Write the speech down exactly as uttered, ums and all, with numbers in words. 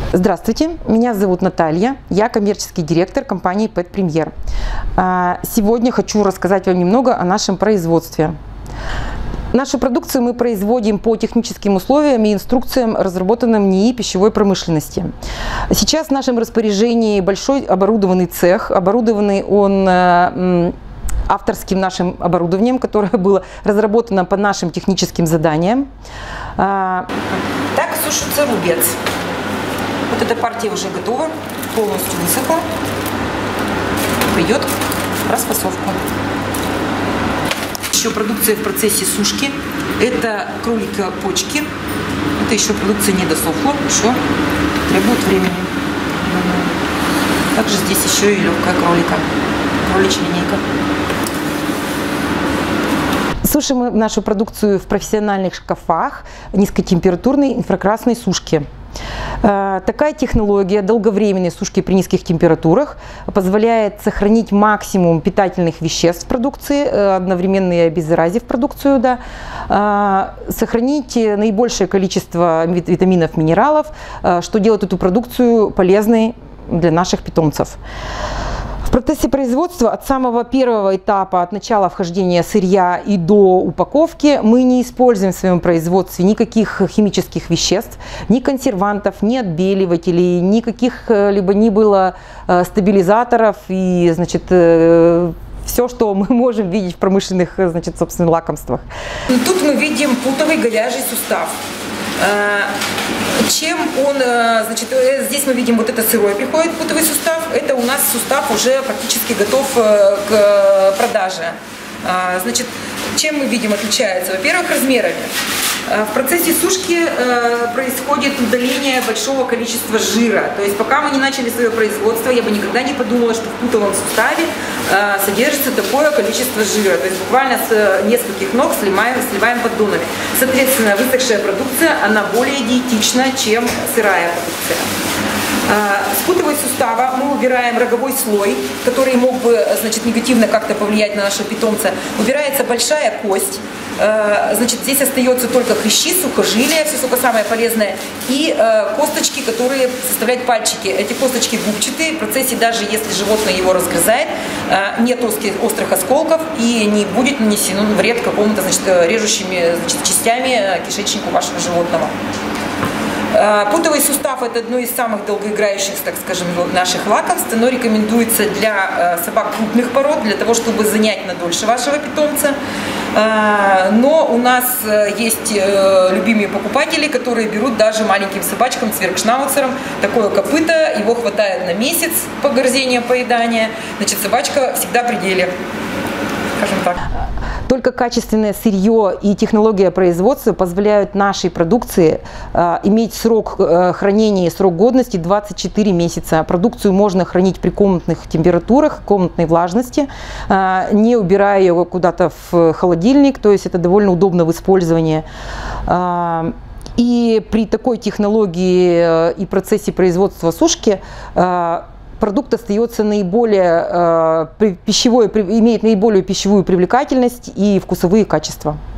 Здравствуйте, меня зовут Наталья, я коммерческий директор компании Pet Premier. Сегодня хочу рассказать вам немного о нашем производстве. Нашу продукцию мы производим по техническим условиям и инструкциям, разработанным НИИ пищевой промышленности. Сейчас в нашем распоряжении большой оборудованный цех. Оборудованный он авторским нашим оборудованием, которое было разработано по нашим техническим заданиям. Так сушится рубец. Вот эта партия уже готова, полностью высохла. Пойдет в расфасовку. Еще продукция в процессе сушки. Это кролика почки. Это еще продукция не досохла, еще требует времени. Также здесь еще и легкая кролика, кроличья линейка. Сушим мы нашу продукцию в профессиональных шкафах низкотемпературной инфракрасной сушки. Такая технология долговременной сушки при низких температурах позволяет сохранить максимум питательных веществ в продукции, одновременно и обеззаразив продукцию, да, сохранить наибольшее количество витаминов, минералов, что делает эту продукцию полезной для наших питомцев. В процессе производства от самого первого этапа, от начала вхождения сырья и до упаковки, мы не используем в своем производстве никаких химических веществ, ни консервантов, ни отбеливателей, никаких либо ни было стабилизаторов и, значит, все, что мы можем видеть в промышленных, значит, собственно, лакомствах. Тут мы видим путовый говяжий сустав. Чем он, значит, здесь мы видим, вот это сырой приходит путовый сустав, это у нас сустав уже практически готов к продаже. Значит, чем мы видим отличается? Во-первых, размерами. В процессе сушки происходит удаление большого количества жира. То есть пока мы не начали свое производство, я бы никогда не подумала, что в путовом суставе содержится такое количество жира. То есть буквально с нескольких ног сливаем, сливаем поддонами. Соответственно, высохшая продукция, она более диетична, чем сырая продукция. С путовой сустава мы убираем роговой слой, который мог бы, значит, негативно как-то повлиять на нашего питомца. Убирается большая кость. Значит, здесь остается только хрящи, сухожилия, все только самое полезное, и косточки, которые составляют пальчики. Эти косточки губчатые, в процессе, даже если животное его разгрызает, нет острых осколков и не будет нанесен вред какому-то, значит, режущими, значит, частями кишечнику вашего животного. Путовый сустав – это одно из самых долгоиграющих, так скажем, наших лакомств. Оно рекомендуется для собак крупных пород, для того, чтобы занять надольше вашего питомца. Но у нас есть любимые покупатели, которые берут даже маленьким собачкам, цвергшнауцером, такое копыто, его хватает на месяц по горзениям поедания. Значит, собачка всегда в пределе, скажем так. Только качественное сырье и технология производства позволяют нашей продукции э, иметь срок э, хранения, срок годности двадцать четыре месяца. Продукцию можно хранить при комнатных температурах, комнатной влажности, э, не убирая ее куда-то в холодильник, то есть это довольно удобно в использовании. Э, и при такой технологии и процессе производства сушки э, продукт остается наиболее э, пищевой, имеет наиболее пищевую привлекательность и вкусовые качества.